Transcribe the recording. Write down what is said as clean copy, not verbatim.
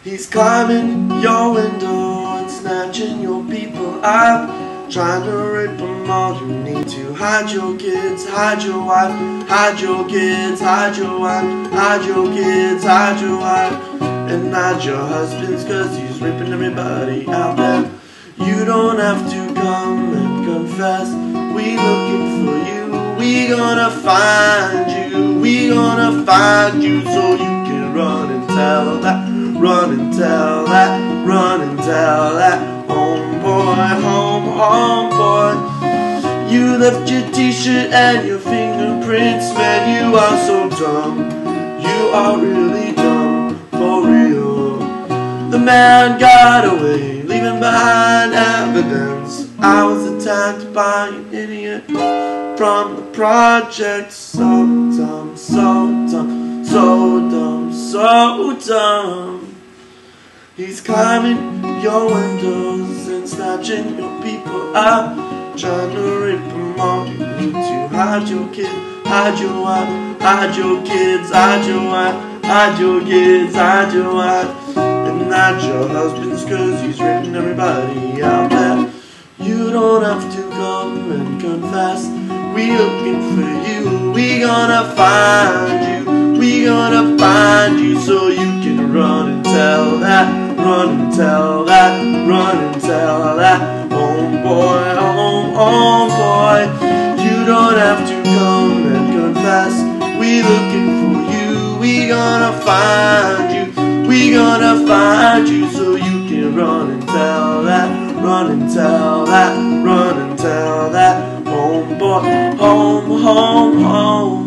He's climbing your window and snatching your people out, trying to rape them all. You need to hide your kids, hide your wife, hide your kids, hide your wife, hide your kids, hide your wife, and hide your husbands, 'cause he's raping everybody out there. You don't have to come and confess. We looking for you. We gonna find you. We gonna find you, so you can run and tell that. Run and tell that. Run and tell that. Homeboy, home boy. You left your t-shirt and your fingerprints. Man, you are so dumb. You are really dumb, for real. The man got away, leaving behind evidence. I was attacked by an idiot from the project. So dumb, so dumb, so dumb, so dumb. He's climbing your windows and snatching your people out, trying to rape them all. You need to hide your kid, hide your wife, hide your kids, hide your wife, hide your kids, hide your wife, and hide your husbands, 'cause he's raping everybody out there. You don't have to come and confess. We looking for you. We gonna find you. We gonna find you, so you can run and tell that. Run and tell that. Run and tell that. Homeboy, homeboy. You don't have to come and confess. We looking for you. We gonna find you. We gonna find you, so you can run and tell that. Run and tell that. Run and tell that. Homeboy, home.